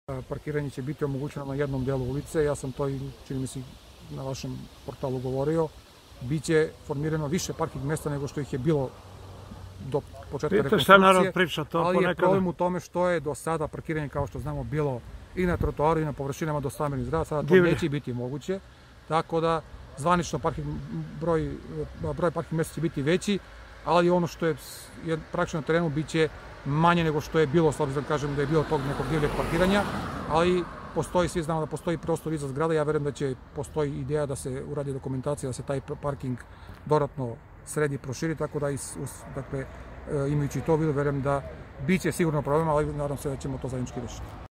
Parkiranje će biti omogućeno na jednom delu ulice, ja sam to i čini mi se na vašem portalu govorio. Biće formirano više parking mesta nego što ih je bilo do početka rekonstrukcije, ali je problem u tome što je do sada parkiranje, kao što znamo, bilo i na trotoaru i na površinama do stambenih zgrada. Sada to neće biti moguće, tako da zvanično broj parking mesta će biti veći, ali ono što je praktično na terenu biće manje nego što je bilo, s obzirom kažem da je bilo tog nekog divljeg parkiranja, ali postoji, svi znamo da postoji prostor iza zgrada, ja verujem da će postoji ideja da se uradi dokumentacija, da se taj parking dodatno sredi i proširi, tako da imajući to u vidu, verujem da biće sigurno problema, ali nadam se da ćemo to zajednički rešiti.